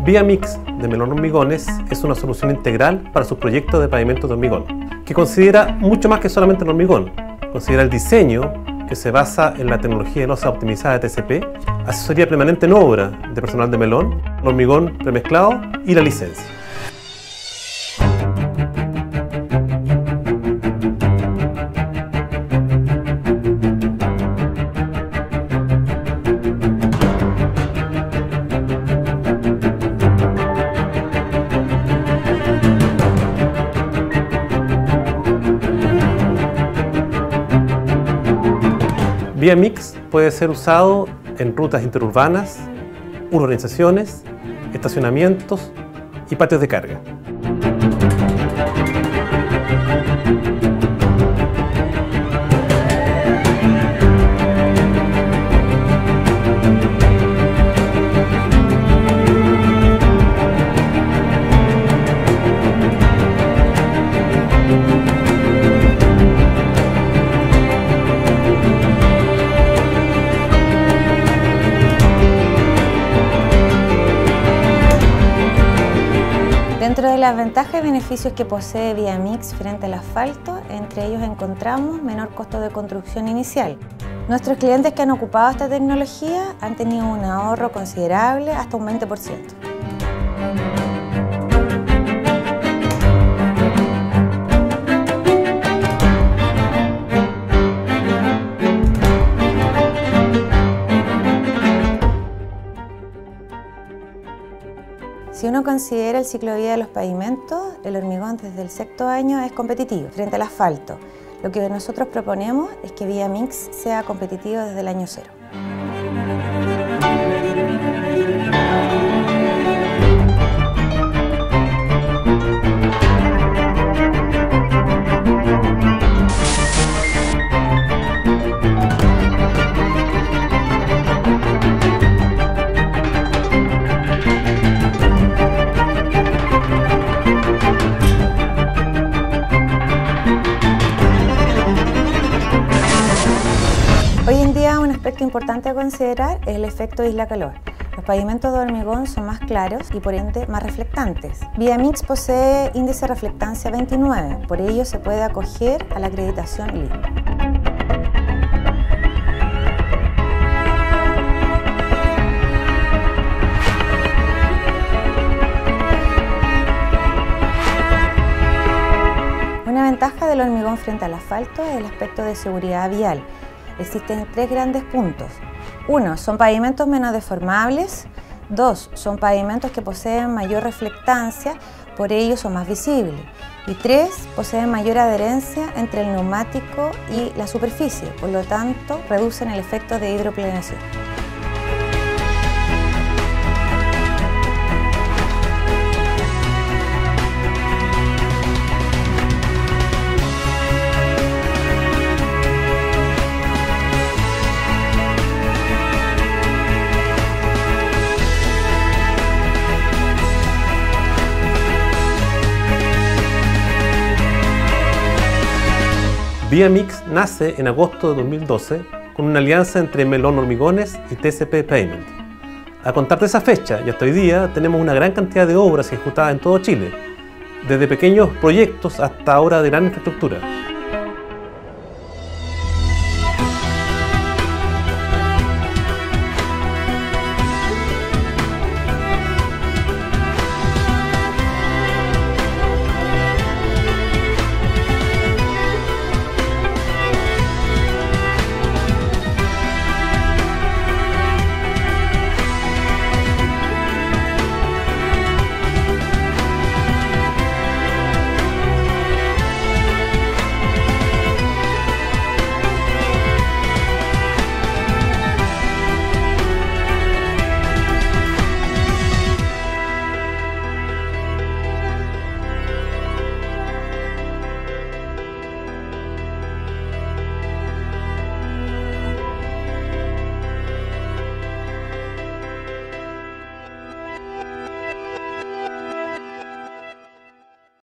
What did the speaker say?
Vía Mix de Melón Hormigones es una solución integral para sus proyectos de pavimento de hormigón, que considera mucho más que solamente el hormigón. Considera el diseño, que se basa en la tecnología de losa optimizada de TCP, asesoría permanente en obra de personal de Melón, el hormigón premezclado y la licencia. Vía Mix puede ser usado en rutas interurbanas, urbanizaciones, estacionamientos y patios de carga. Dentro de las ventajas y beneficios que posee Vía Mix frente al asfalto, entre ellos encontramos menor costo de construcción inicial. Nuestros clientes que han ocupado esta tecnología han tenido un ahorro considerable, hasta un 20%. Si uno considera el ciclo de vida de los pavimentos, el hormigón desde el sexto año es competitivo frente al asfalto. Lo que nosotros proponemos es que Vía Mix sea competitivo desde el año 0. Hoy en día un aspecto importante a considerar es el efecto isla-calor. Los pavimentos de hormigón son más claros y por ende más reflectantes. Vía Mix posee índice de reflectancia 29, por ello se puede acoger a la acreditación LEED. Una ventaja del hormigón frente al asfalto es el aspecto de seguridad vial. Existen 3 grandes puntos. 1. Son pavimentos menos deformables. 2. Son pavimentos que poseen mayor reflectancia, por ello son más visibles. Y 3. Poseen mayor adherencia entre el neumático y la superficie, por lo tanto reducen el efecto de hidroplaneación. Vía Mix nace en agosto de 2012 con una alianza entre Melón Hormigones y TCP Pavement. A contar de esa fecha y hasta hoy día tenemos una gran cantidad de obras ejecutadas en todo Chile, desde pequeños proyectos hasta ahora de gran infraestructura.